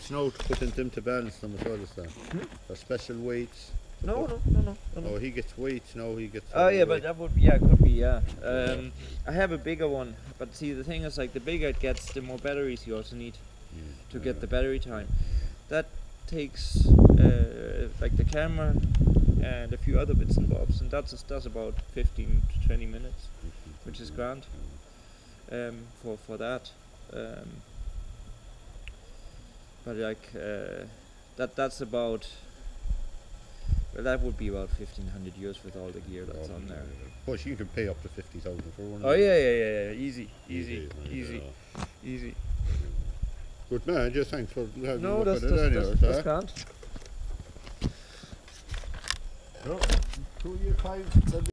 weights now to put into them to balance them as well as that. There's special weights. No. Oh, he gets weights now. He gets. Oh yeah, but that would be, could be, yeah. I have a bigger one, but see, the thing is, like, the bigger it gets, the more batteries you also need to get the battery time. That takes like the camera and a few other bits and bobs, and does about 15 to 20 minutes, which is grand for that. But like that's about. Well, that would be about 1,500 euros with all the gear that's on there. But you can pay up to 50,000 for one. Oh yeah, easy. Good man, just thanks for having No, a look that's at it anyway. that's grand. So, 2 year 5.